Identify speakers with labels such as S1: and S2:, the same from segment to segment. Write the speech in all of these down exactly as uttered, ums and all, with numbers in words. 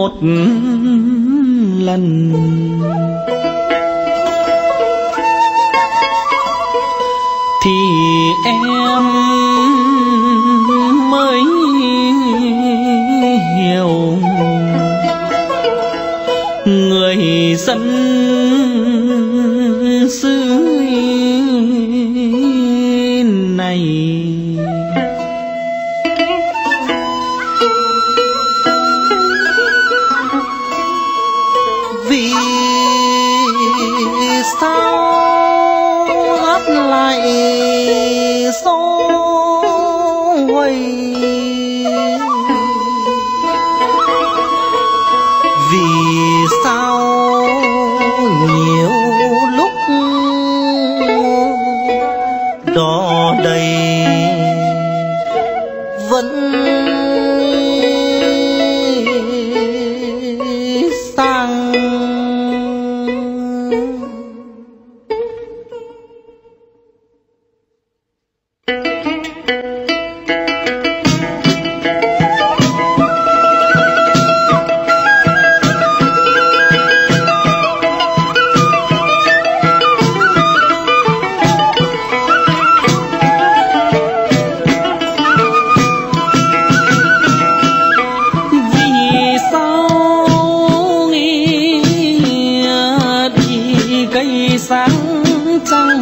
S1: một lần. Thì em mới hiểu người dân xứ này vì sao hát lại rồi, vì sao nhiều lúc đó đây vẫn sang. Sáng trăng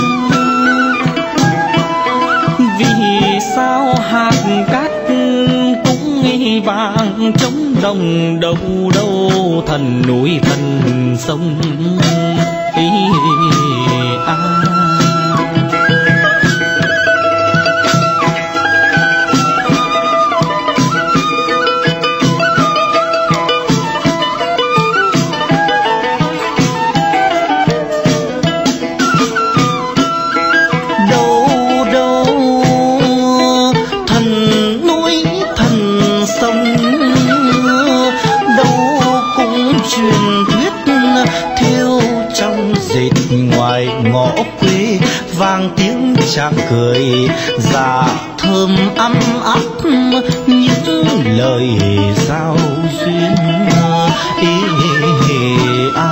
S1: vì sao hạt cát cũng vàng trống đồng, đâu đâu thần núi thần sông ý à. Truyền thuyết thiêu trong dệt ngoài ngõ quê, vang tiếng chạc cười dạ thơm ấm áp những lời giao duyên ý à.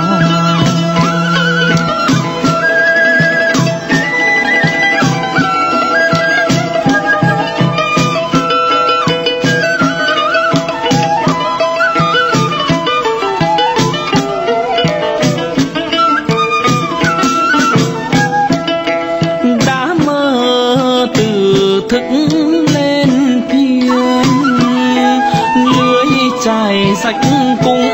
S1: Thức lên thiên lưới chài sạch cũng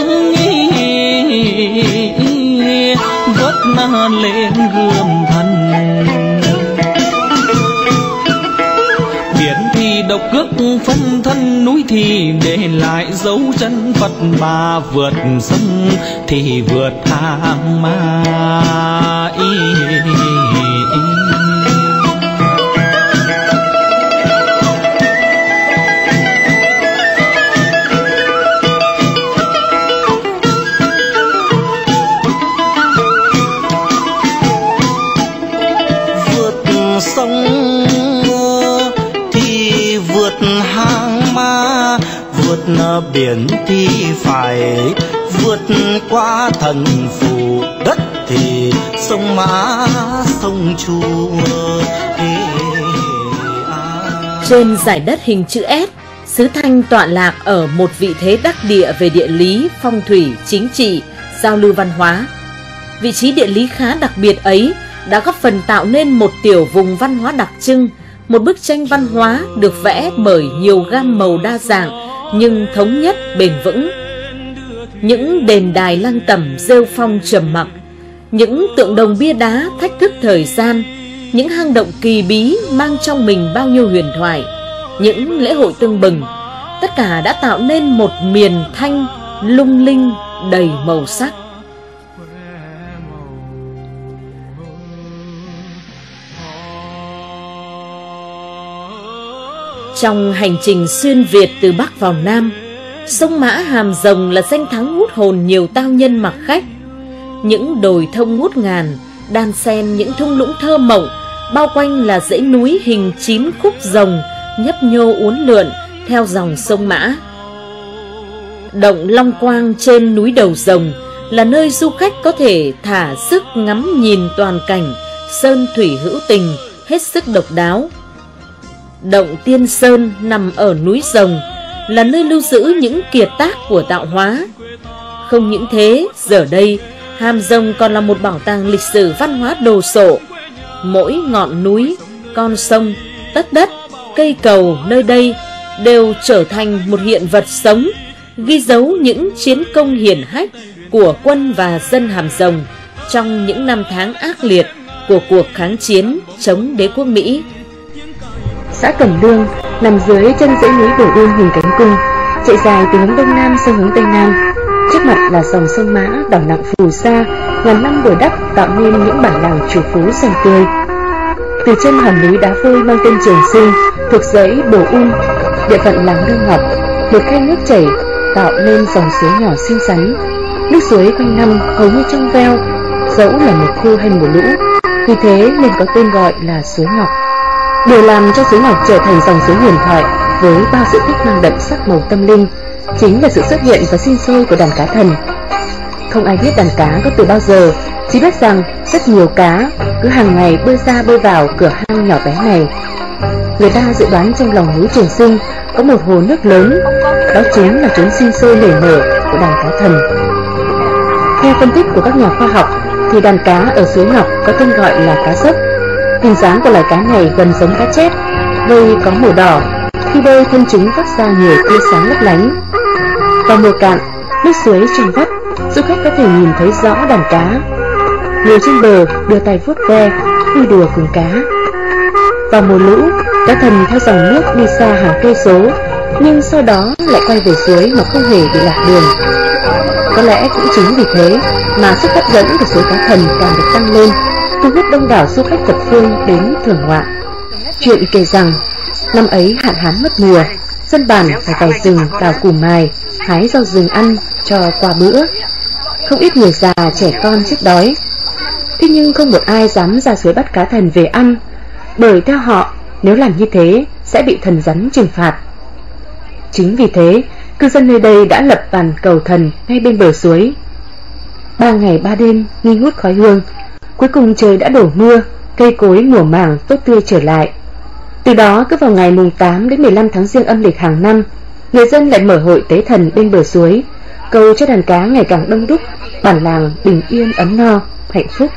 S1: vớt lên gươm thần. Biển thì độc cước phân thân, núi thì để lại dấu chân Phật, mà vượt sông thì vượt hang ma ý, ý. Sông thì vượt hang ma, vượt biển thì phải vượt qua thần phù, đất thì sông Mã sông Chùa.
S2: Trên giải đất hình chữ S, xứ Thanh tọa lạc ở một vị thế đắc địa về địa lý, phong thủy, chính trị, giao lưu văn hóa. Vị trí địa lý khá đặc biệt ấy đã góp phần tạo nên một tiểu vùng văn hóa đặc trưng, một bức tranh văn hóa được vẽ bởi nhiều gam màu đa dạng nhưng thống nhất bền vững. Những đền đài lăng tẩm rêu phong trầm mặc, những tượng đồng bia đá thách thức thời gian, những hang động kỳ bí mang trong mình bao nhiêu huyền thoại, những lễ hội tưng bừng, tất cả đã tạo nên một miền Thanh lung linh đầy màu sắc. Trong hành trình xuyên Việt từ Bắc vào Nam, sông Mã Hàm Rồng là danh thắng hút hồn nhiều tao nhân mặc khách. Những đồi thông ngút ngàn, đan xen những thung lũng thơ mộng, bao quanh là dãy núi hình chín khúc rồng nhấp nhô uốn lượn theo dòng sông Mã. Động Long Quang trên núi Đầu Rồng là nơi du khách có thể thả sức ngắm nhìn toàn cảnh sơn thủy hữu tình hết sức độc đáo. Động Tiên Sơn nằm ở núi Rồng là nơi lưu giữ những kiệt tác của tạo hóa. Không những thế, giờ đây Hàm Rồng còn là một bảo tàng lịch sử văn hóa đồ sộ. Mỗi ngọn núi, con sông, tất đất, cây cầu nơi đây đều trở thành một hiện vật sống, ghi dấu những chiến công hiển hách của quân và dân Hàm Rồng trong những năm tháng ác liệt của cuộc kháng chiến chống đế quốc Mỹ.
S3: Xã Cẩm Lương nằm dưới chân dãy núi Bồ Đôn hình cánh cung, chạy dài từ hướng đông nam sang hướng tây nam. Trước mặt là dòng sông Mã đỏ nặng phù sa, ngàn năm bồi đắp tạo nên những bản làng chủ phú xanh tươi. Từ chân hòn núi đá vôi mang tên Trường Sinh thuộc dãy Bồ Un, địa phận làng Lương Ngọc, một khe nước chảy tạo nên dòng suối nhỏ xinh xắn. Nước suối quanh năm hầu như trong veo, dẫu là mùa khô hay mùa lũ, vì thế nên có tên gọi là suối Ngọc. Điều làm cho suối Ngọc trở thành dòng suối huyền thoại với bao sự tích mang đậm sắc màu tâm linh chính là sự xuất hiện và sinh sôi của đàn cá thần. Không ai biết đàn cá có từ bao giờ, chỉ biết rằng rất nhiều cá cứ hàng ngày bơi ra bơi vào cửa hang nhỏ bé này. Người ta dự đoán trong lòng núi Trường Sinh có một hồ nước lớn, đó chính là chốn sinh sôi nảy nở của đàn cá thần. Theo phân tích của các nhà khoa học thì đàn cá ở suối Ngọc có tên gọi là cá sốc. Hình dáng của loài cá này gần giống cá chép, đuôi có màu đỏ, khi bơi thân chúng phát ra nhiều tia sáng lấp lánh. Vào mùa cạn, nước suối trong vắt, du khách có thể nhìn thấy rõ đàn cá. Người trên bờ đưa tay vuốt ve, vui đùa cùng cá. Vào mùa lũ, cá thần theo dòng nước đi xa hàng cây số, nhưng sau đó lại quay về suối mà không hề bị lạc đường. Có lẽ cũng chính vì thế mà sức hấp dẫn của suối cá thần càng được tăng lên, thu hút đông đảo du khách thập phương đến thưởng ngoạn. Chuyện kể rằng năm ấy hạn hán mất mùa, dân bản phải vào rừng đào củ mài, hái rau rừng ăn cho qua bữa. Không ít người già trẻ con chết đói. Thế nhưng không một ai dám ra suối bắt cá thần về ăn, bởi theo họ nếu làm như thế sẽ bị thần rắn trừng phạt. Chính vì thế cư dân nơi đây đã lập bàn cầu thần ngay bên bờ suối. Ba ngày ba đêm nghi ngút khói hương, cuối cùng trời đã đổ mưa, cây cối mùa màng tốt tươi trở lại. Từ đó cứ vào ngày mùng tám đến mười lăm tháng Giêng âm lịch hàng năm, người dân lại mở hội tế thần bên bờ suối, cầu cho đàn cá ngày càng đông đúc, bản làng bình yên ấm no, hạnh phúc.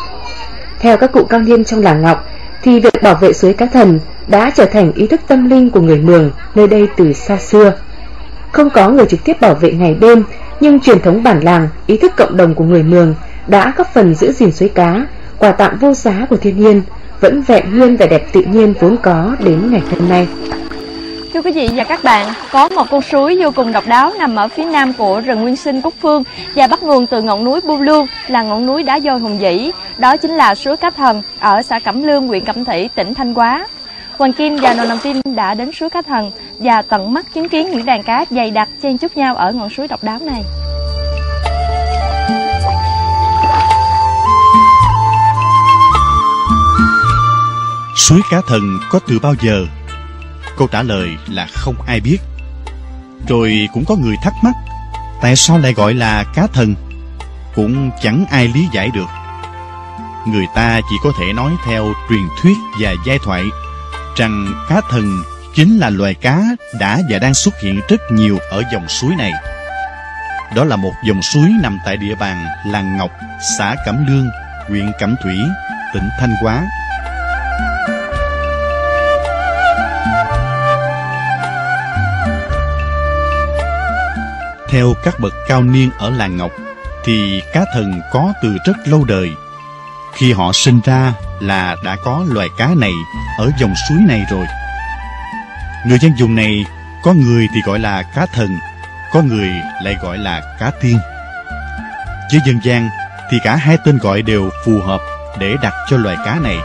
S3: Theo các cụ cao niên trong làng Ngọc thì việc bảo vệ suối cá thần đã trở thành ý thức tâm linh của người Mường nơi đây từ xa xưa. Không có người trực tiếp bảo vệ ngày đêm, nhưng truyền thống bản làng, ý thức cộng đồng của người Mường đã góp phần giữ gìn suối cá, quà tặng vô giá của thiên nhiên, vẫn vẹn nguyên vẻ đẹp tự nhiên vốn có đến ngày hôm nay.
S4: Thưa quý vị và các bạn, có một con suối vô cùng độc đáo nằm ở phía nam của rừng nguyên sinh Cúc Phương và bắt nguồn từ ngọn núi Bu Lương, là ngọn núi đá vôi hùng vĩ. Đó chính là suối Cá Thần ở xã Cẩm Lương, huyện Cẩm Thủy, tỉnh Thanh Hóa. Hoàng Kim và Nồi Lòng Tim đã đến suối Cá Thần và tận mắt chứng kiến những đàn cá dày đặc chen chúc nhau ở ngọn suối độc đáo này.
S5: Suối Cá Thần có từ bao giờ? Câu trả lời là không ai biết. Rồi cũng có người thắc mắc, tại sao lại gọi là cá thần? Cũng chẳng ai lý giải được. Người ta chỉ có thể nói theo truyền thuyết và giai thoại rằng cá thần chính là loài cá đã và đang xuất hiện rất nhiều ở dòng suối này. Đó là một dòng suối nằm tại địa bàn làng Ngọc, xã Cẩm Lương, huyện Cẩm Thủy, tỉnh Thanh Hóa. Theo các bậc cao niên ở làng Ngọc thì cá thần có từ rất lâu đời. Khi họ sinh ra là đã có loài cá này ở dòng suối này rồi. Người dân vùng này có người thì gọi là cá thần, có người lại gọi là cá tiên. Với dân gian thì cả hai tên gọi đều phù hợp để đặt cho loài cá này.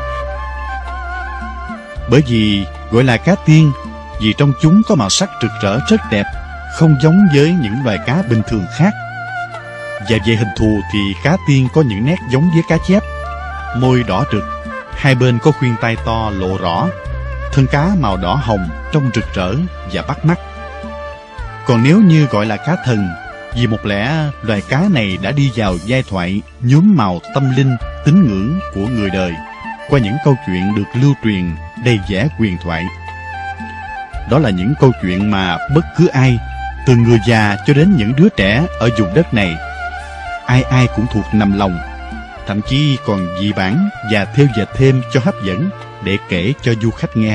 S5: Bởi vì gọi là cá tiên vì trong chúng có màu sắc rực rỡ rất đẹp, không giống với những loài cá bình thường khác. Và về hình thù thì cá tiên có những nét giống với cá chép, môi đỏ rực, hai bên có khuyên tai to lộ rõ, thân cá màu đỏ hồng trông rực rỡ và bắt mắt. Còn nếu như gọi là cá thần, vì một lẽ loài cá này đã đi vào giai thoại nhuốm màu tâm linh, tín ngưỡng của người đời qua những câu chuyện được lưu truyền đầy vẻ huyền thoại. Đó là những câu chuyện mà bất cứ ai, từ người già cho đến những đứa trẻ ở vùng đất này, ai ai cũng thuộc nằm lòng, thậm chí còn dị bản và thêu dệt thêm cho hấp dẫn để kể cho du khách nghe.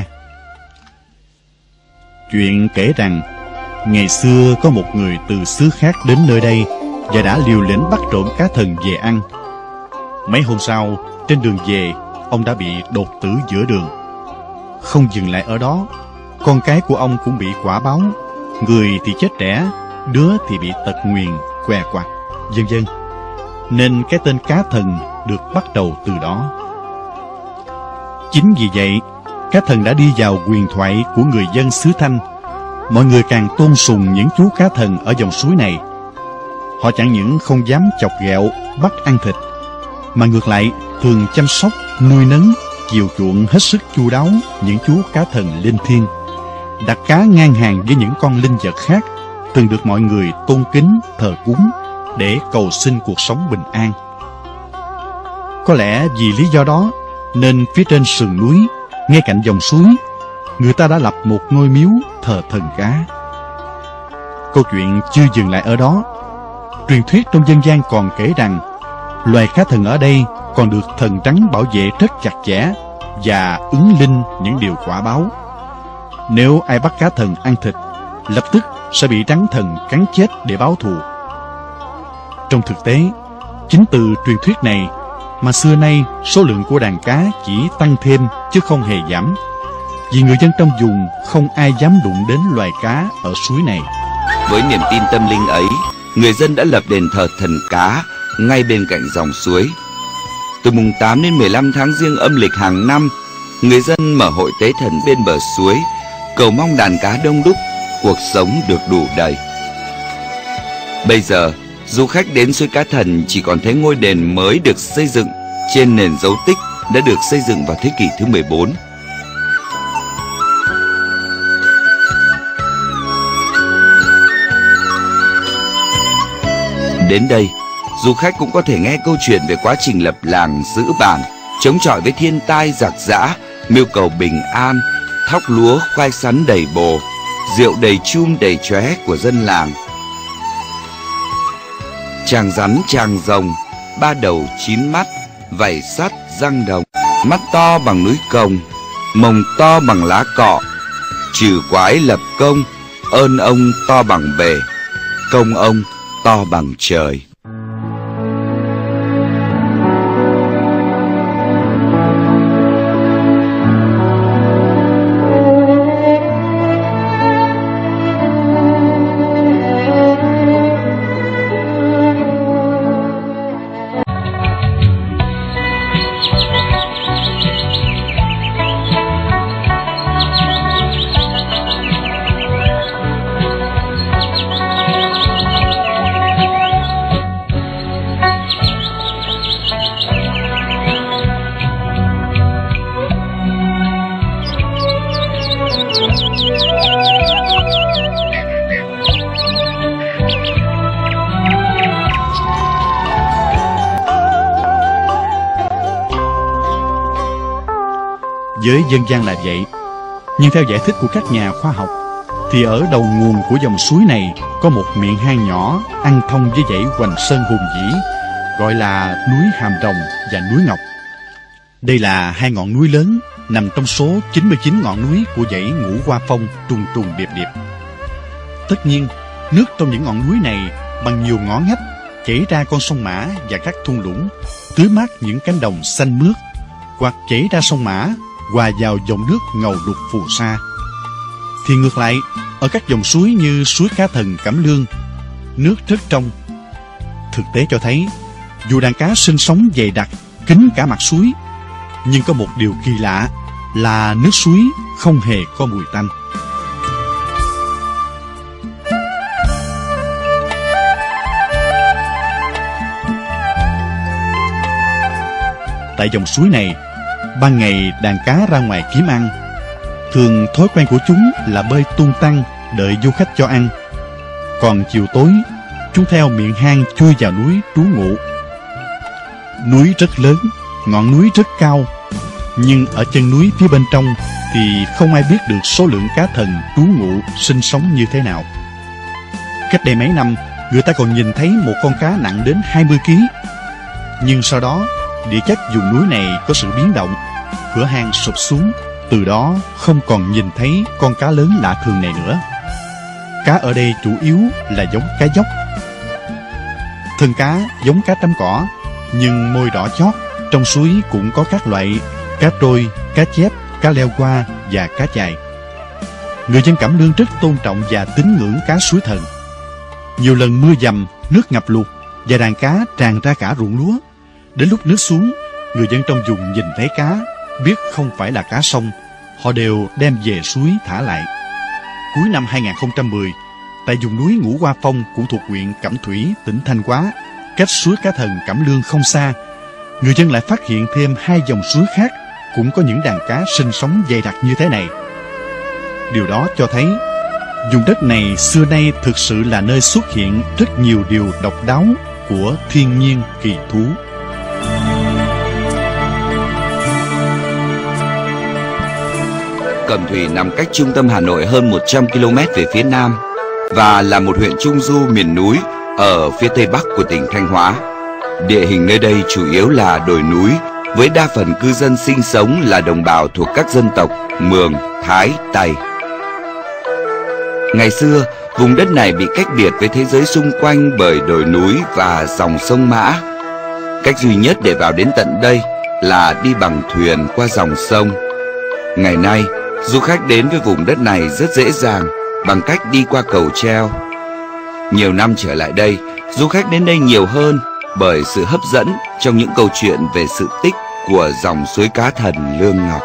S5: Chuyện kể rằng, ngày xưa có một người từ xứ khác đến nơi đây và đã liều lĩnh bắt trộm cá thần về ăn. Mấy hôm sau, trên đường về, ông đã bị đột tử giữa đường. Không dừng lại ở đó, con cái của ông cũng bị quả báo. Người thì chết trẻ, đứa thì bị tật nguyền, què quặt, vân vân. Nên cái tên cá thần được bắt đầu từ đó. Chính vì vậy, cá thần đã đi vào huyền thoại của người dân xứ Thanh. Mọi người càng tôn sùng những chú cá thần ở dòng suối này. Họ chẳng những không dám chọc ghẹo, bắt ăn thịt, mà ngược lại thường chăm sóc, nuôi nấng, chiều chuộng hết sức chu đáo những chú cá thần linh thiêng, đặt cá ngang hàng với những con linh vật khác từng được mọi người tôn kính, thờ cúng để cầu xin cuộc sống bình an. Có lẽ vì lý do đó nên phía trên sườn núi, ngay cạnh dòng suối, người ta đã lập một ngôi miếu thờ thần cá. Câu chuyện chưa dừng lại ở đó. Truyền thuyết trong dân gian còn kể rằng loài cá thần ở đây còn được thần trắng bảo vệ rất chặt chẽ và ứng linh những điều quả báo. Nếu ai bắt cá thần ăn thịt, lập tức sẽ bị trắng thần cắn chết để báo thù. Trong thực tế, chính từ truyền thuyết này mà xưa nay số lượng của đàn cá chỉ tăng thêm chứ không hề giảm, vì người dân trong vùng không ai dám đụng đến loài cá ở suối này.
S6: Với niềm tin tâm linh ấy, người dân đã lập đền thờ thần cá ngay bên cạnh dòng suối. Từ mùng tám đến mười lăm tháng Giêng âm lịch hàng năm, người dân mở hội tế thần bên bờ suối, cầu mong đàn cá đông đúc, cuộc sống được đủ đầy. Bây giờ, du khách đến suối Cá Thần chỉ còn thấy ngôi đền mới được xây dựng trên nền dấu tích đã được xây dựng vào thế kỷ thứ mười bốn. Đến đây, du khách cũng có thể nghe câu chuyện về quá trình lập làng giữ bản, chống chọi với thiên tai giặc giã, mưu cầu bình an, thóc lúa khoai sắn đầy bồ, rượu đầy chum đầy chóe của dân làng. Chàng rắn chàng rồng, ba đầu chín mắt, vảy sắt răng đồng, mắt to bằng núi Cồng, mồng to bằng lá cọ, trừ quái lập công, ơn ông to bằng bể, công ông to bằng trời.
S5: Với dân gian là vậy, nhưng theo giải thích của các nhà khoa học thì ở đầu nguồn của dòng suối này có một miệng hang nhỏ ăn thông với dãy Hoành Sơn hùng vĩ, gọi là núi Hàm Rồng và núi Ngọc. Đây là hai ngọn núi lớn nằm trong số chín mươi chín ngọn núi của dãy Ngũ Hoa Phong trùng trùng điệp điệp. Tất nhiên, nước trong những ngọn núi này bằng nhiều ngõ ngách chảy ra con sông Mã và các thung lũng, tưới mát những cánh đồng xanh mướt, hoặc chảy ra sông Mã hòa vào dòng nước ngầu đục phù sa. Thì ngược lại, ở các dòng suối như suối Cá Thần, Cẩm Lương, nước rất trong. Thực tế cho thấy, dù đàn cá sinh sống dày đặc kín cả mặt suối, nhưng có một điều kỳ lạ là nước suối không hề có mùi tanh. Tại dòng suối này, ban ngày đàn cá ra ngoài kiếm ăn. Thường thói quen của chúng là bơi tung tăng đợi du khách cho ăn. Còn chiều tối, chúng theo miệng hang chui vào núi trú ngụ. Núi rất lớn, ngọn núi rất cao, nhưng ở chân núi phía bên trong thì không ai biết được số lượng cá thần trú ngụ sinh sống như thế nào. Cách đây mấy năm, người ta còn nhìn thấy một con cá nặng đến hai mươi ki lô gam. Nhưng sau đó, địa chất vùng núi này có sự biến động, cửa hang sụp xuống, từ đó không còn nhìn thấy con cá lớn lạ thường này nữa. Cá ở đây chủ yếu là giống cá dốc. Thân cá giống cá tắm cỏ, nhưng môi đỏ chót. Trong suối cũng có các loại cá trôi, cá chép, cá leo qua và cá chài. Người dân Cẩm Lương rất tôn trọng và tín ngưỡng cá suối thần. Nhiều lần mưa dầm, nước ngập lụt và đàn cá tràn ra cả ruộng lúa. Đến lúc nước xuống, người dân trong vùng nhìn thấy cá, biết không phải là cá sông, họ đều đem về suối thả lại. Cuối năm hai nghìn không trăm mười, tại vùng núi Ngũ Hoa Phong cũng thuộc huyện Cẩm Thủy, tỉnh Thanh Hóa, cách suối Cá Thần Cẩm Lương không xa, người dân lại phát hiện thêm hai dòng suối khác cũng có những đàn cá sinh sống dày đặc như thế này. Điều đó cho thấy vùng đất này xưa nay thực sự là nơi xuất hiện rất nhiều điều độc đáo của thiên nhiên kỳ thú.
S6: Cẩm Thủy nằm cách trung tâm Hà Nội hơn một trăm ki lô mét về phía nam và là một huyện trung du miền núi ở phía tây bắc của tỉnh Thanh Hóa. Địa hình nơi đây chủ yếu là đồi núi, với đa phần cư dân sinh sống là đồng bào thuộc các dân tộc Mường, Thái, Tày. Ngày xưa, vùng đất này bị cách biệt với thế giới xung quanh bởi đồi núi và dòng sông Mã. Cách duy nhất để vào đến tận đây là đi bằng thuyền qua dòng sông. Ngày nay, du khách đến với vùng đất này rất dễ dàng bằng cách đi qua cầu treo. Nhiều năm trở lại đây, du khách đến đây nhiều hơn bởi sự hấp dẫn trong những câu chuyện về sự tích của dòng suối Cá Thần Lương Ngọc.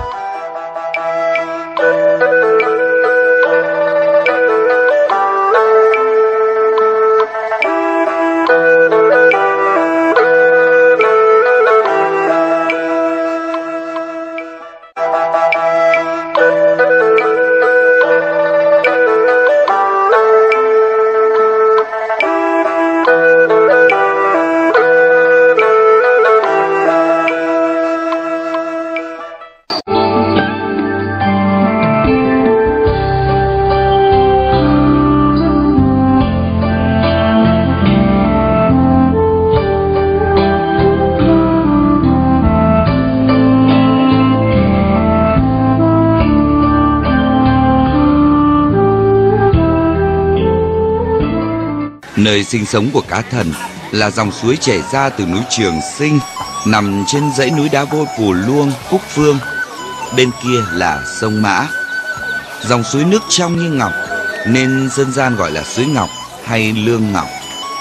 S6: Nơi sinh sống của cá thần là dòng suối chảy ra từ núi Trường Sinh, nằm trên dãy núi đá vôi Pù Luông, Cúc Phương. Bên kia là sông Mã. Dòng suối nước trong như ngọc nên dân gian gọi là suối Ngọc hay Lương Ngọc.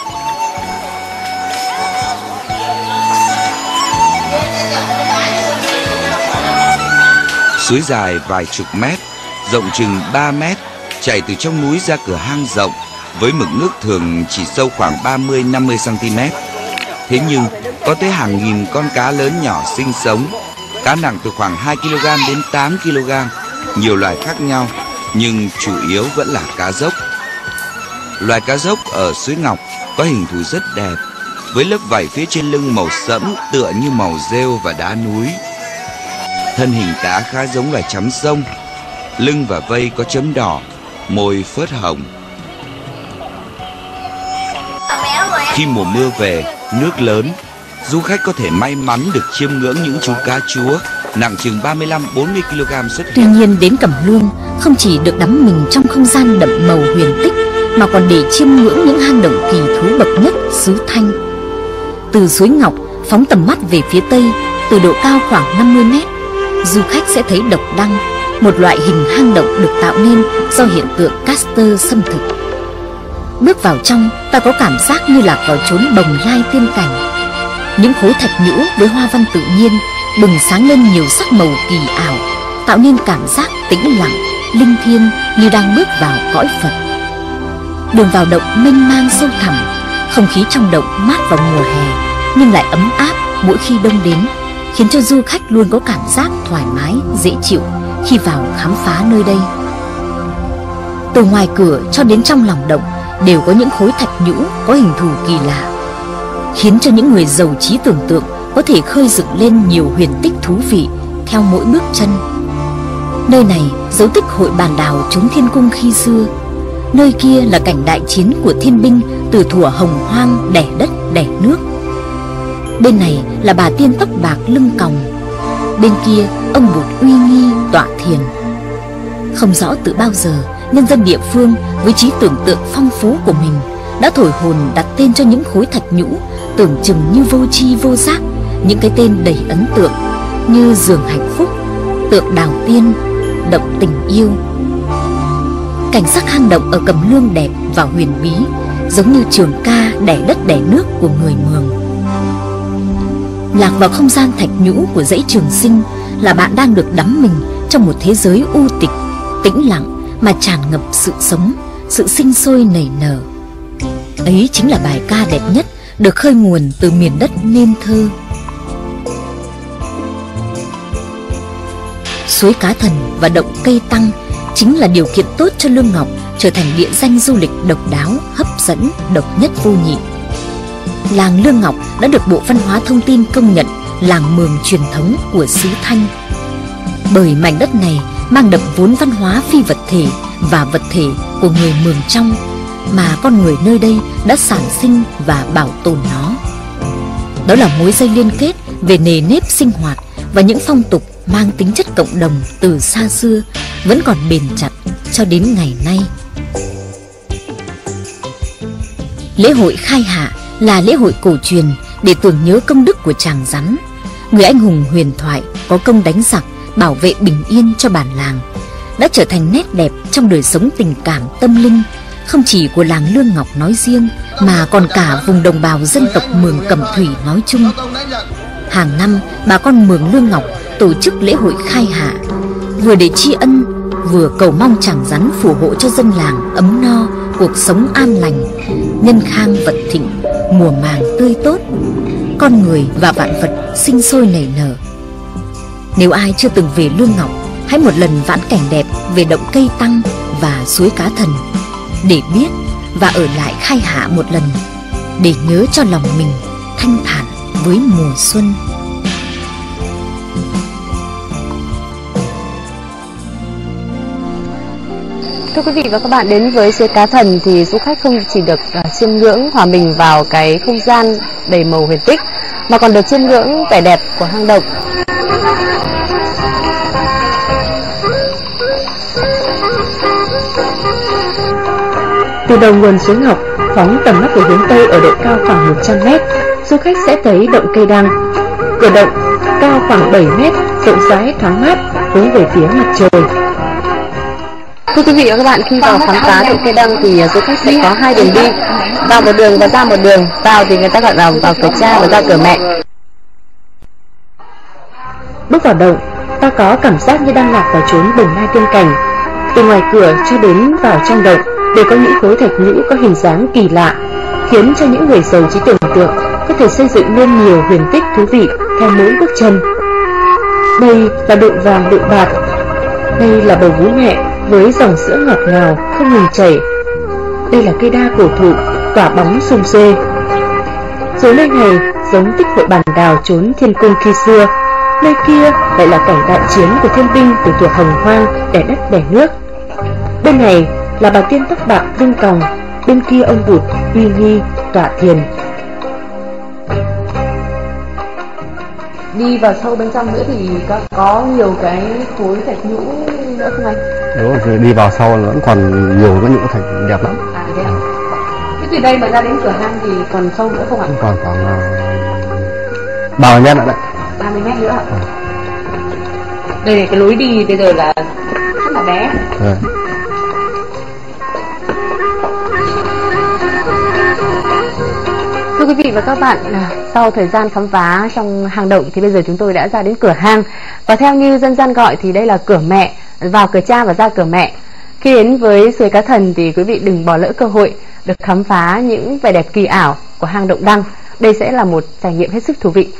S6: Suối dài vài chục mét, rộng chừng ba mét, chảy từ trong núi ra cửa hang rộng, với mực nước thường chỉ sâu khoảng ba mươi đến năm mươi xăng ti mét. Thế nhưng có tới hàng nghìn con cá lớn nhỏ sinh sống. Cá nặng từ khoảng hai ki lô gam đến tám ki lô gam, nhiều loài khác nhau, nhưng chủ yếu vẫn là cá dốc. Loài cá dốc ở suối Ngọc có hình thù rất đẹp, với lớp vảy phía trên lưng màu sẫm tựa như màu rêu và đá núi. Thân hình cá khá giống loài chấm sông, lưng và vây có chấm đỏ, môi phớt hồng. Khi mùa mưa về, nước lớn, du khách có thể may mắn được chiêm ngưỡng những chú cá chúa nặng chừng ba mươi lăm đến bốn mươi ki lô gam xuất hiện.
S2: Tuy nhiên đến Cẩm Lương không chỉ được đắm mình trong không gian đậm màu huyền tích, mà còn để chiêm ngưỡng những hang động kỳ thú bậc nhất xứ Thanh. Từ suối Ngọc phóng tầm mắt về phía tây, từ độ cao khoảng năm mươi mét, du khách sẽ thấy độc đăng, một loại hình hang động được tạo nên do hiện tượng caster xâm thực. Bước vào trong, ta có cảm giác như lạc vào chốn bồng lai tiên cảnh. Những khối thạch nhũ với hoa văn tự nhiên bừng sáng lên nhiều sắc màu kỳ ảo, tạo nên cảm giác tĩnh lặng, linh thiêng như đang bước vào cõi Phật. Đường vào động mênh mang sâu thẳm, không khí trong động mát vào mùa hè nhưng lại ấm áp mỗi khi đông đến, khiến cho du khách luôn có cảm giác thoải mái, dễ chịu khi vào khám phá nơi đây. Từ ngoài cửa cho đến trong lòng động đều có những khối thạch nhũ có hình thù kỳ lạ, khiến cho những người giàu trí tưởng tượng có thể khơi dựng lên nhiều huyền tích thú vị theo mỗi bước chân. Nơi này dấu tích hội bàn đào trốn thiên cung khi xưa, nơi kia là cảnh đại chiến của thiên binh từ thuở hồng hoang đẻ đất đẻ nước. Bên này là bà tiên tóc bạc lưng còng, bên kia ông bụt uy nghi tọa thiền. Không rõ từ bao giờ nhân dân địa phương với trí tưởng tượng phong phú của mình đã thổi hồn đặt tên cho những khối thạch nhũ tưởng chừng như vô tri vô giác, những cái tên đầy ấn tượng như giường hạnh phúc, tượng đào tiên, động tình yêu. Cảnh sắc hang động ở Cầm Lương đẹp và huyền bí, giống như trường ca đẻ đất đẻ nước của người Mường. Lạc vào không gian thạch nhũ của dãy Trường Sinh là bạn đang được đắm mình trong một thế giới u tịch, tĩnh lặng mà tràn ngập sự sống, sự sinh sôi nảy nở. Ấy chính là bài ca đẹp nhất được khơi nguồn từ miền đất nên thơ. Suối Cá Thần và động Cây Tăng chính là điều kiện tốt cho Lương Ngọc trở thành địa danh du lịch độc đáo, hấp dẫn, độc nhất vô nhị. Làng Lương Ngọc đã được Bộ Văn hóa Thông tin công nhận làng Mường truyền thống của xứ Thanh. Bởi mảnh đất này mang đậm vốn văn hóa phi vật thể và vật thể của người Mường Trong, mà con người nơi đây đã sản sinh và bảo tồn nó. Đó là mối dây liên kết về nề nếp sinh hoạt và những phong tục mang tính chất cộng đồng từ xa xưa vẫn còn bền chặt cho đến ngày nay. Lễ hội Khai Hạ là lễ hội cổ truyền để tưởng nhớ công đức của Tràng Rắn, người anh hùng huyền thoại có công đánh giặc, bảo vệ bình yên cho bản làng, đã trở thành nét đẹp trong đời sống tình cảm tâm linh không chỉ của làng Lương Ngọc nói riêng mà còn cả vùng đồng bào dân tộc Mường Cẩm Thủy nói chung. Hàng năm bà con Mường Lương Ngọc tổ chức lễ hội Khai Hạ, vừa để tri ân vừa cầu mong Tràng Rắn phù hộ cho dân làng ấm no, cuộc sống an lành, nhân khang vật thịnh, mùa màng tươi tốt, con người và vạn vật sinh sôi nảy nở. Nếu ai chưa từng về Lương Ngọc, hãy một lần vãn cảnh đẹp về động Cây Tăng và suối Cá Thần để biết và ở lại Khai Hạ một lần, để nhớ cho lòng mình thanh thản với mùa xuân.
S3: Thưa quý vị và các bạn, đến với suối Cá Thần thì du khách không chỉ được uh, chiêm ngưỡng hòa mình vào cái không gian đầy màu huyền tích, mà còn được chiêm ngưỡng vẻ đẹp của hang động. Từ đầu nguồn suối Ngọc, phóng tầm mắt về hướng Tây ở độ cao khoảng một trăm mét, du khách sẽ thấy động Cây Đăng. Cửa động cao khoảng bảy mét, rộng rãi thoáng mát, hướng về phía mặt trời. Thưa quý vị và các bạn, khi vào khám phá động Cây Đăng thì du khách sẽ có hai đường đi, vào một đường và ra một đường. Vào thì người ta gọi là vào cửa cha và ra cửa mẹ. Bước vào động, ta có cảm giác như đang lạc vào chốn bồng lai tiên cảnh. Từ ngoài cửa cho đến vào trong động đều có những khối thạch nhũ có hình dáng kỳ lạ, khiến cho những người giàu trí tưởng tượng có thể xây dựng nên nhiều huyền tích thú vị theo mỗi bước chân. Đây là đụng vàng đụng bạc, đây là bầu vú mẹ với dòng sữa ngọt ngào không ngừng chảy, đây là cây đa cổ thụ tỏa bóng sum xuê. Rồi nơi này giống tích hội bàn đào trốn thiên cung khi xưa, nơi kia lại là cảnh đại chiến của thiên binh từ thuở hồng hoang đẻ đất đẻ nước. Bên này là bà tiên tóc bạc lưng còng, bên kia ông bụt uy nghi tọa thiền. Đi vào sâu bên trong nữa thì có, có nhiều cái khối thạch nhũ nữa không anh?
S7: Đúng rồi, đi vào sau nó vẫn còn nhiều cái nhũ thạch đẹp lắm.
S3: À thế à? Thế từ đây mà ra đến cửa hang thì còn sâu nữa không ạ?
S7: Còn khoảng ba mươi mét nữa đấy.
S3: ba mươi mét nữa ạ? À. Đây này, cái lối đi bây giờ là rất là bé.
S7: À.
S3: Thưa quý vị và các bạn, sau thời gian khám phá trong hang động thì bây giờ chúng tôi đã ra đến cửa hang. Và theo như dân gian gọi thì đây là cửa mẹ, vào cửa cha và ra cửa mẹ. Khi đến với suối Cá Thần thì quý vị đừng bỏ lỡ cơ hội được khám phá những vẻ đẹp kỳ ảo của hang động Đăng. Đây sẽ là một trải nghiệm hết sức thú vị.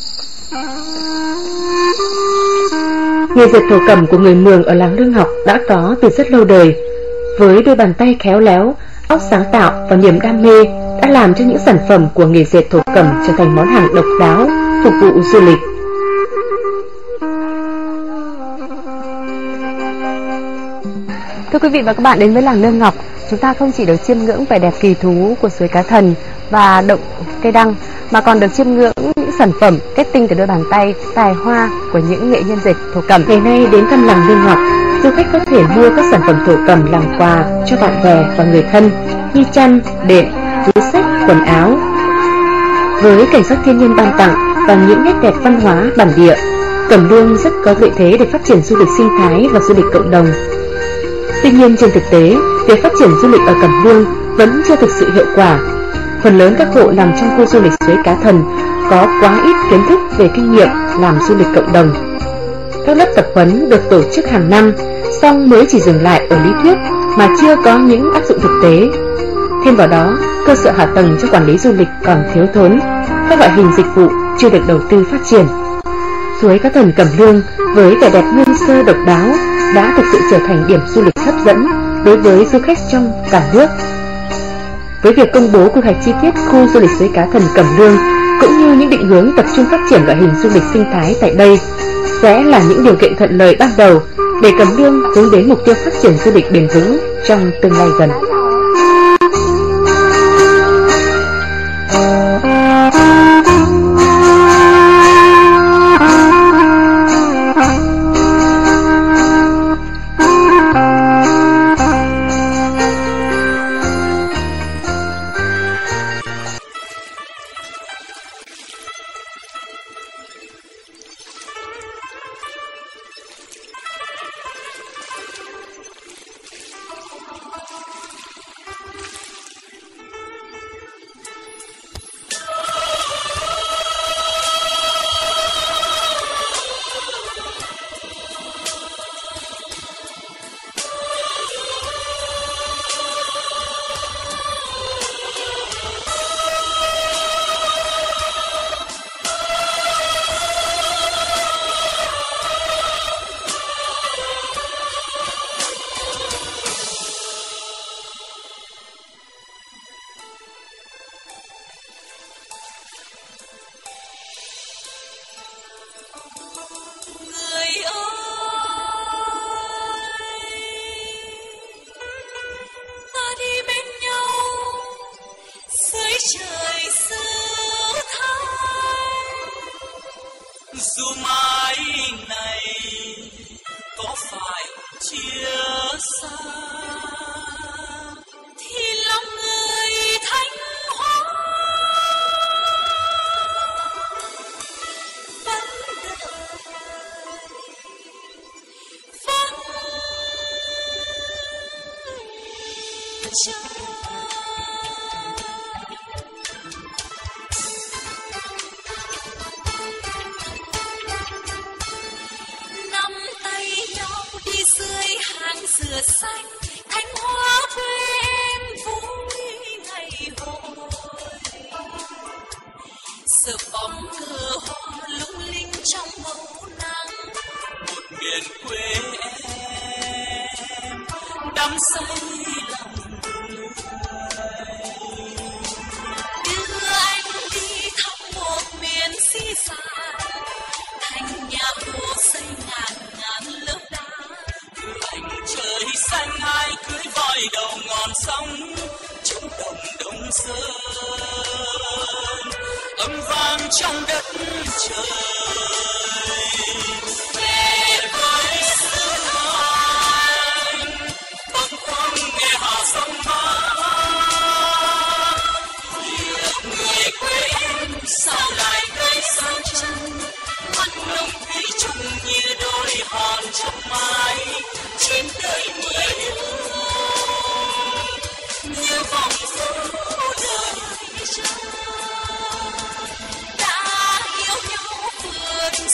S3: Nghề dệt thổ cẩm của người Mường ở làng Lương Ngọc đã có từ rất lâu đời. Với đôi bàn tay khéo léo, sáng tạo và niềm đam mê đã làm cho những sản phẩm của nghề dệt thổ cẩm trở thành món hàng độc đáo phục vụ du lịch.
S8: Thưa quý vị và các bạn, đến với làng Nương Ngọc, chúng ta không chỉ được chiêm ngưỡng vẻ đẹp kỳ thú của suối Cá Thần và động cây đăng, mà còn được chiêm ngưỡng những sản phẩm kết tinh từ đôi bàn tay tài hoa của những nghệ nhân dệt thổ cẩm.
S3: Ngày nay đến thăm làng Nương Ngọc, du khách có thể mua các sản phẩm thổ cẩm làm quà cho bạn bè và người thân như chăn, đệm, túi xách, quần áo. Với cảnh sắc thiên nhiên ban tặng và những nét đẹp văn hóa bản địa, Cẩm Lương rất có lợi thế để phát triển du lịch sinh thái và du lịch cộng đồng. Tuy nhiên trên thực tế, việc phát triển du lịch ở Cẩm Lương vẫn chưa thực sự hiệu quả. Phần lớn các hộ nằm trong khu du lịch suối Cá Thần có quá ít kiến thức về kinh nghiệm làm du lịch cộng đồng. Các lớp tập huấn được tổ chức hàng năm, song mới chỉ dừng lại ở lý thuyết mà chưa có những áp dụng thực tế. Thêm vào đó, cơ sở hạ tầng cho quản lý du lịch còn thiếu thốn, các loại hình dịch vụ chưa được đầu tư phát triển. Suối Cá Thần Cẩm Lương với vẻ đẹp nguyên sơ độc đáo đã thực sự trở thành điểm du lịch hấp dẫn đối với du khách trong cả nước. Với việc công bố quy hoạch chi tiết khu du lịch suối Cá Thần Cẩm Lương cũng như những định hướng tập trung phát triển loại hình du lịch sinh thái tại đây sẽ là những điều kiện thuận lợi ban đầu để Cẩm Lương hướng đến mục tiêu phát triển du lịch bền vững trong tương lai gần.
S1: Dù mãi này có phải chia xa thì lòng người thanh hóa vẫn đợi vẫn chờ. Dừa xanh Thanh Hóa quê em vui ngày hội, giờ bóng cờ hoa lung linh trong màu nắng. Một miền quê em đắm say lòng người, đưa anh đi thăm một miền xí xài, thành nhà hồ xây ngàn ngàn lớp đá. Anh trời xanh ai cưới voi đầu ngọn sông trong đồng Đông Sơn, âm vang trong đất trời. Về với xứ Thanh bâng khuâng nghe hà sông Mã, người quê em sao lại cây sang chân, mắt nông thủy chung như đôi hòn trong mái. Trên đời mười như vòng phố đời đã yêu nhau vượt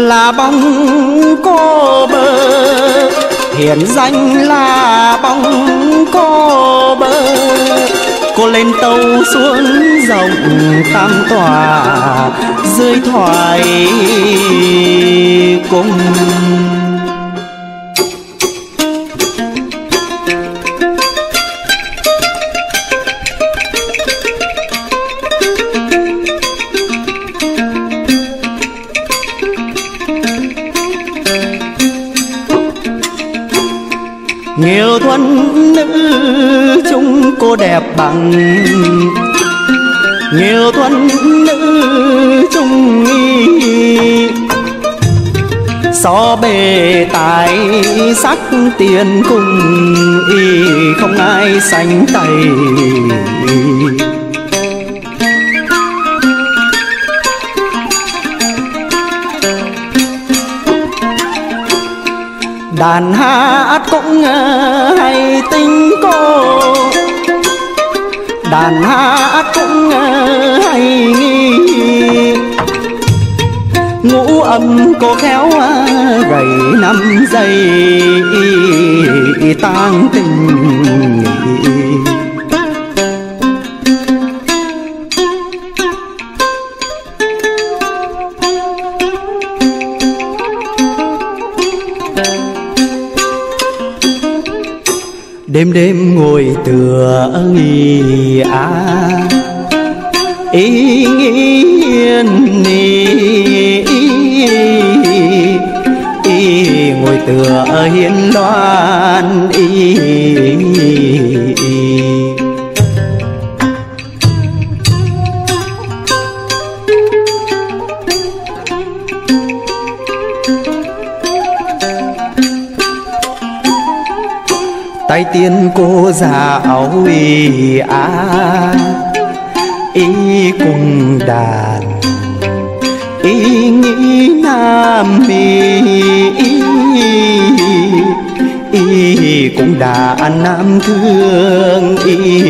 S1: là bóng cô bơ, hiển danh là bóng cô bơ. Cô lên tàu xuống dòng tam tòa, dưới thoại cung. Nghiêu thuần nữ chúng cô đẹp bằng, nghiêu thuần nữ chung y. So bề tài sắc tiền cùng y, không ai sánh tay. Đàn hát cũng hay tính cô, đàn hát cũng hay nghi. Ngũ âm cô khéo gầy năm giây tang tình. Đêm đêm ngồi tựa nghi á ý nghiên ni ý ngồi tựa hiên loan ý. Tay tiên cô già áo y á y cùng đàn y nghĩ nam y y cũng đàn nam thương y.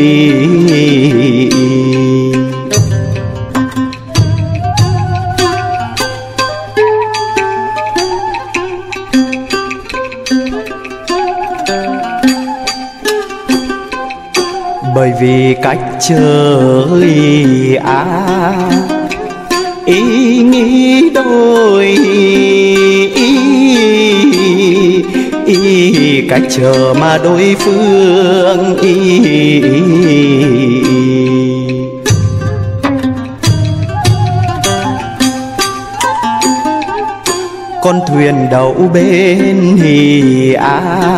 S1: Bởi vì cách chơi á ý nghĩ đôi ý, ý cách chờ mà đối phương ý. Con thuyền đậu bên hì á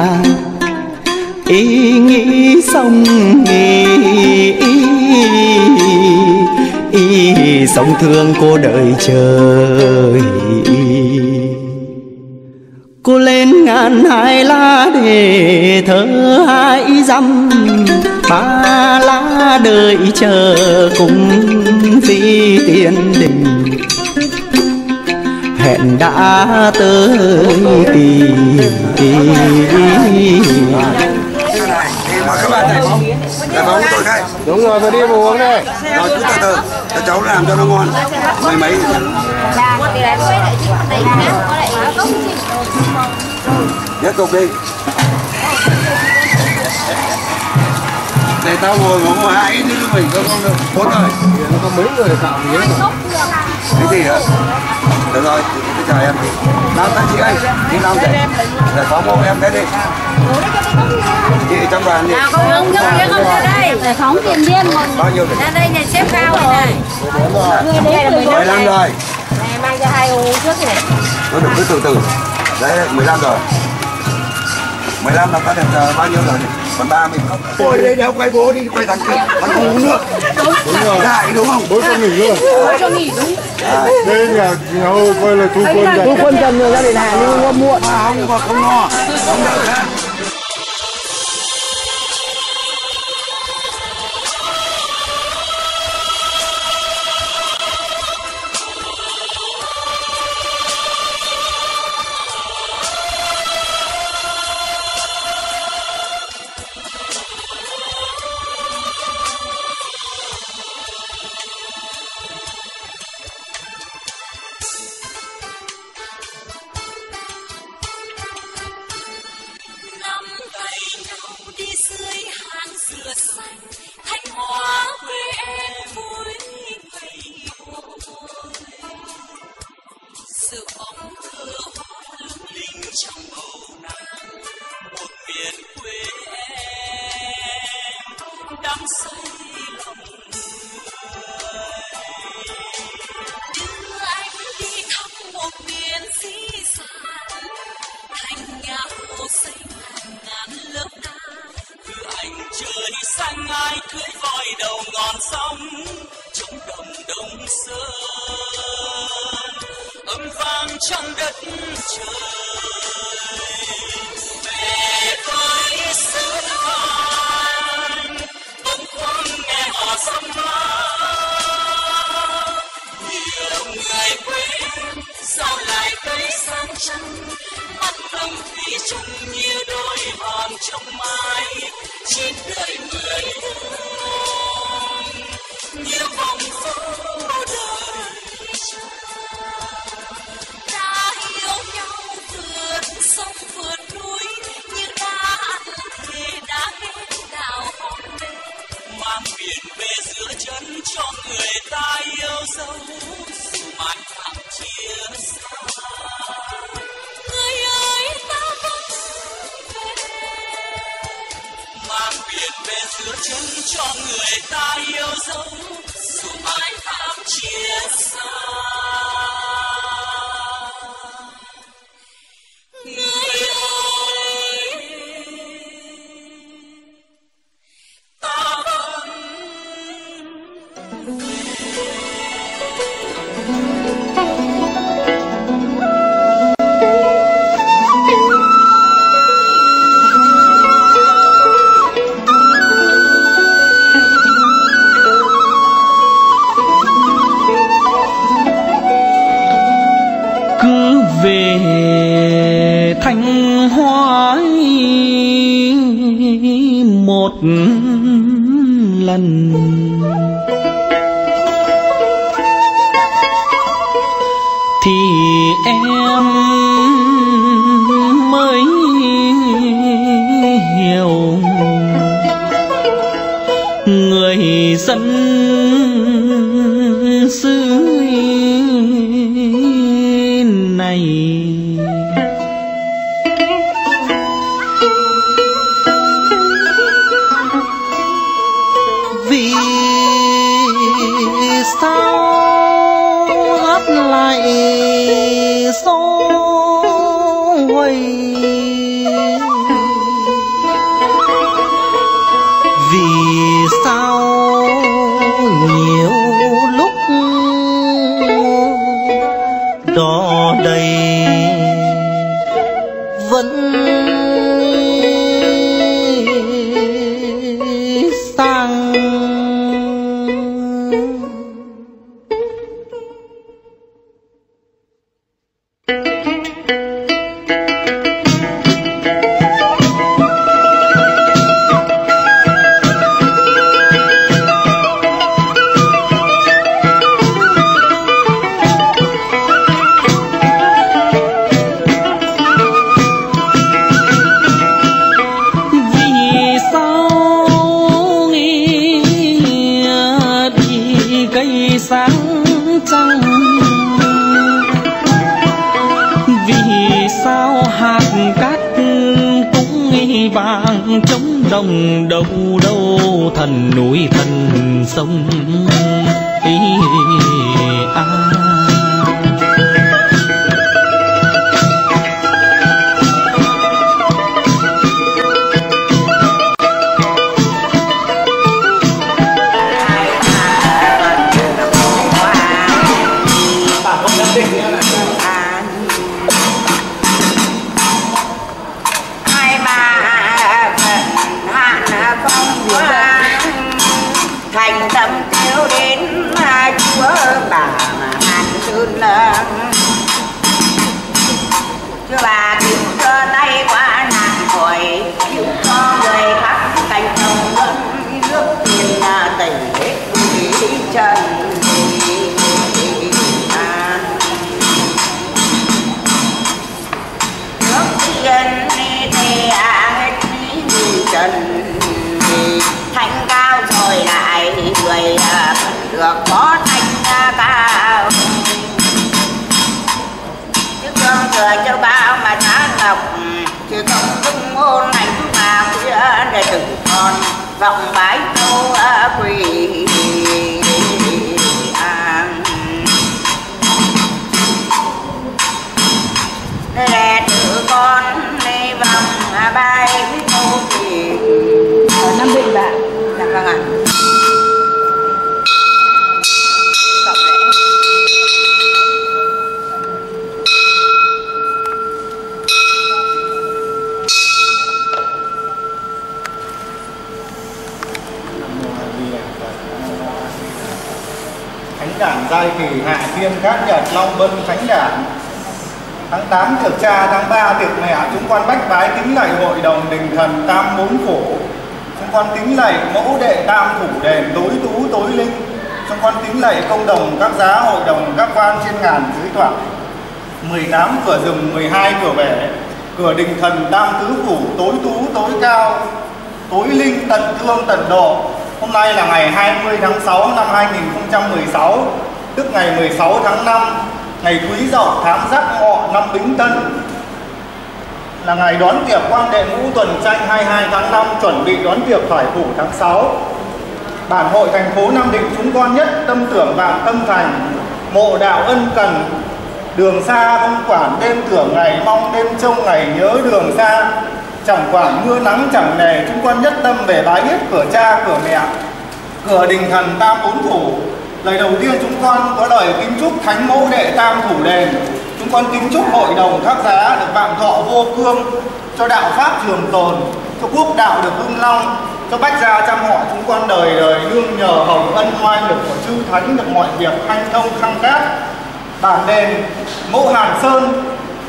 S1: ý nghĩ sông ý, ý, ý sông thương cô đợi chờ. Cô lên ngàn hai lá để thơ hai dăm, ba lá đợi chờ cùng phi tiên đình. Hẹn đã tới kỳ.
S9: Mời các bạn này bóng, đây bóng của tôi đây.
S7: Đúng rồi, tôi đi vào uống đây.
S9: Rồi cứ từ từ, cho cháu làm cho nó ngon. Mấy mấy. Nhất cục đi. Để tao ngồi ngồi ngồi hai ít nữa mình có không được. Bốn rồi.
S7: Nó có mấy người tạo miếng rồi.
S9: Cái gì hả? Được rồi, tôi chào em. Nào các chị ơi, đi làm để để phóng hộ em cái đi. Chị trong đoàn đi.
S10: Nào không không không không ra đây. Để phóng tiền viên một.
S9: Bao nhiêu?
S10: Ra đây này xếp cao này này. Người đến từ
S9: mười lăm rồi.
S10: Này mang cho hai ô trước này.
S9: Tôi được cứ từ từ. Đấy mười lăm rồi. mười lăm là có được uh, bao nhiêu rồi? Còn ba mươi không. Ôi đây đeo quay bố đi, quay thằng kia. Thằng ngu nữa. Đúng rồi. Đại đúng không?
S7: Bố cho nghỉ luôn.
S10: Bố cho nghỉ đúng.
S7: Đây nhà nhà ơi coi là thu quân dần.
S10: Thu quân dần rồi gia đình Hà nhưng không muộn.
S9: Không có không lo. Không được.
S1: trong đất trời về với xứ Thanh bâng khuâng nghe họ sông mã nhiều người quên sao lại cây sang trăng mắt lòng thủy chung như đôi hòn trong mai chỉ đợi người thương như vòng phố đời ta yêu nhau vượt sông vượt núi như đã thề đã kết đào hôn mê mang biển về giữa chân cho người ta yêu dấu dù mãi thảm chia xa người ơi ta vẫn về mang biển về giữa chân cho người ta yêu dấu dù mãi thảm chia xa người ơi ta vẫn cứ về Thanh Hóa một lần thì em mới hiểu người dân xứ này vì sao hát lại dối vì sao nhiều lúc đó đây vẫn sang sáng trăng vì sao hạt cát cũng nghi vàng trống đồng đâu đâu thần núi thần sông ý à.
S10: Thành tâm kêu đến chúa bà hàn sơn chúa bà cứu cho tay qua nạn khỏi cứu cho người khác thành công luân nước tiền tẩy hết bụi trần nước tiền thì hết bụi trần thanh cao rồi lại người được có thanh cao chứ không thừa châu bao mà giá ngọc chứ không dung môn hành mà khuya để từng con vọng bái châu quỳ để tự con đi vòng bay châu quỳ ở Nam Định bạn. Dạ vâng ạ. Cộng lại.
S11: Khai Kỳ, Hạ Thiên, Cát Nhật, Long Vân, Khánh Đản. Tháng tám tiệc cha, tháng ba tiệc mẹ. Chúng con bách bái kính lạy hội đồng đình thần tam bốn phủ. Chúng con kính lạy mẫu đệ tam thủ đền tối tú tối linh. Chúng con kính lạy công đồng các giá hội đồng các quan trên ngàn dưới thoại. mười tám cửa rừng, mười hai cửa bể, cửa đình thần tam tứ phủ tối tú tối cao, tối linh tận thương tận độ. Hôm nay là ngày hai mươi tháng sáu năm hai nghìn không trăm mười sáu, tức ngày mười sáu tháng năm, ngày Quý Dậu tháng Giáp Ngọ năm Bính Tân, là ngày đón tiệc Quang Đệ Ngũ Tuần Tranh hai mươi hai tháng năm, chuẩn bị đón tiệc Khải Phủ tháng sáu. Bản hội thành phố Nam Định chúng con nhất tâm tưởng vạn tâm thành, mộ đạo ân cần, đường xa không quản đêm tưởng ngày mong, đêm trông ngày nhớ đường xa. Chẳng quản mưa nắng chẳng nề, chúng con nhất tâm về bái yết cửa cha cửa mẹ, cửa đình thần tam bốn phủ. Lời đầu tiên chúng con có lời kính chúc thánh mẫu đệ tam thủ đền. Chúng con kính chúc hội đồng thác giá được vạn thọ vô cương, cho đạo pháp trường tồn, cho quốc đạo được hưng long, cho bách gia trăm họ chúng con đời đời nương nhờ hồng ân oai lực của chư thánh, được mọi việc hanh thông khăng cát. Bản đền mẫu Hàn Sơn,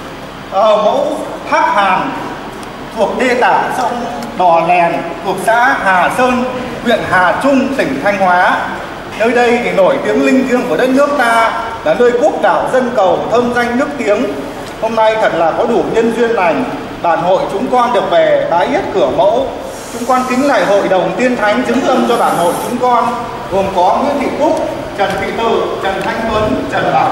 S11: ờ, mẫu Thác Hàn thuộc đê tả sông Đò Lèn, thuộc xã Hà Sơn, huyện Hà Trung, tỉnh Thanh Hóa. Nơi đây thì nổi tiếng linh thiêng của đất nước ta, là nơi quốc đảo dân cầu, thơm danh nước tiếng. Hôm nay thật là có đủ nhân duyên lành, bản hội chúng con được về bái yết cửa mẫu. Chúng con kính lạy hội đồng tiên thánh chứng tâm cho bản hội chúng con, gồm có Nguyễn Thị Cúc, Trần Thị Tự, Trần Thanh Tuấn, Trần Bảo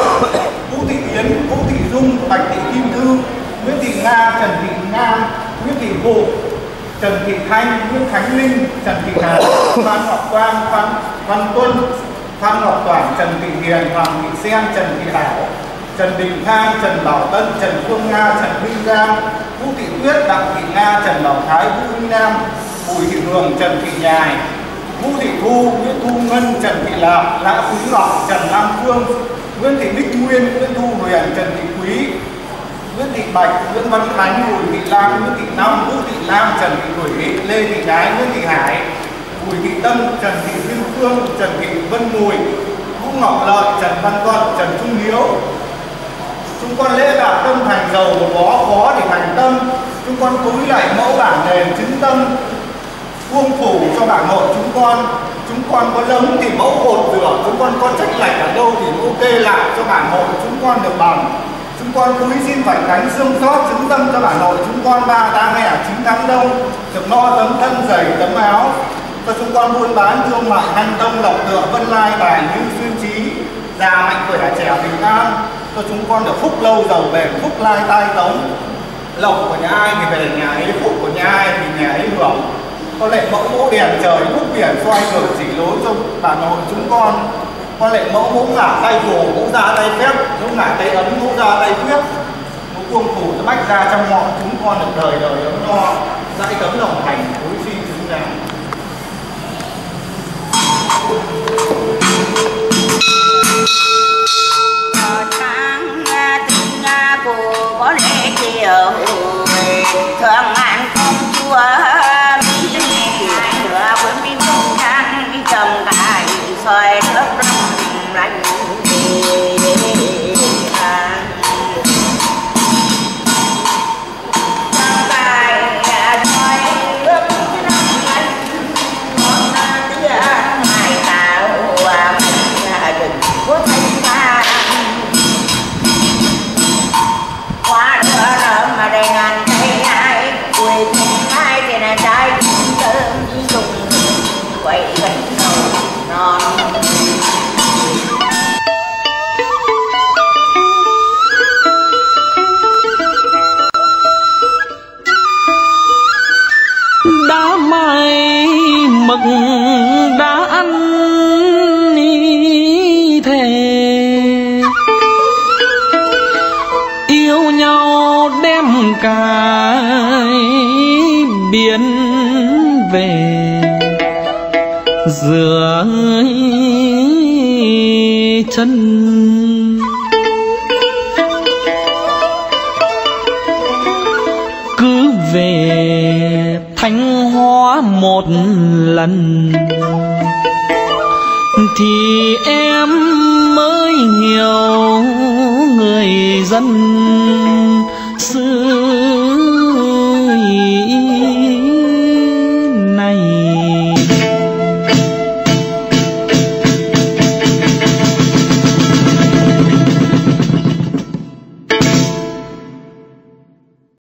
S11: Vũ Thị Yến, Vũ Thị Dung, Bạch Thị Kim Thư, Nguyễn Thị Nga, Trần Thị Nga, Nguyễn Thị Vụ, Trần Thị Thanh, Nguyễn Khánh Linh, Trần Thị Hà, Phan Ngọc Quang, Phan Văn Tuân, Phan Ngọc Toản, Trần Thị Hiền, Hoàng Thị Sen, Trần Thị Hảo, Trần Đình Khang, Trần Bảo Tân, Trần Phương Nga, Trần Minh Giang, Vũ Thị Tuyết, Đặng Thị Nga, Trần Bảo Thái, Vũ Huy Nam, Bùi Thị Hường, Trần Thị Nhài, Vũ Thị Thu, Nguyễn Thu Ngân, Trần Thị Lạc, Lã Quý Ngọc, Trần Lam Phương, Nguyễn Thị Bích Nguyên, Nguyễn Thu Huyền, Trần Thị Quý, Nguyễn Thị Bạch, Nguyễn Văn Khánh, Bùi Thị Lam, Nguyễn Thị Năm, Vũ Thị Lam, Trần Thị Thủy, Lê Thị Gái, Nguyễn Thị Hải, Bùi Thị Tâm, Trần Thị Dư Phương, Trần Thị Vân Mùi, Vũ Ngọc Lợi, Trần Văn Thuận, Trần Trung Hiếu. Chúng con lễ bạc tâm thành giàu một bó khó để thành tâm. Chúng con cúi lạy mẫu bản đền chứng tâm, buông phủ cho bản hội chúng con. Chúng con có lấm thì mẫu cột rửa, chúng con có trách lệch ở đâu thì mẫu kê lại cho bản hội chúng con được bằng. Chúng con cúi xin phải cánh xương xót chứng tâm cho bản hội chúng con ba tháng hè chín tháng đông, được no tấm thân giày tấm áo, cho chúng con buôn bán thương mại hành tông lộc tựa vân lai tài như xuyên trí, già mạnh khỏe trẻ bình an, cho chúng con được phúc lâu giàu bền, phúc lai tai tống. Lộc của nhà ai thì về nhà ấy, phúc của nhà ai thì nhà ấy hưởng. Có lệ mẫu mẫu đèn trời phúc biển xoay ngược chỉ lối cho bản hội chúng con. Có lệ mẫu mẫu ngả tay phổ, mẫu ra tay phép, mẫu ngả tay ấn, mẫu ra tay quyết, mẫu cuông phủ cho bách ra trong họ chúng con được đời đời ấm no, dãi tấm lòng thành hối suy xứng đáng.
S10: Tháng tình của có lẽ chiều thường ngàn công chúa mỹ nửa với mi mông trắng trầm cài xoay nước rong lạnh
S1: đã mai mực đã ăn thề yêu nhau đem cả biển về dưới chân cứ về Thanh Hóa một lần thì em dân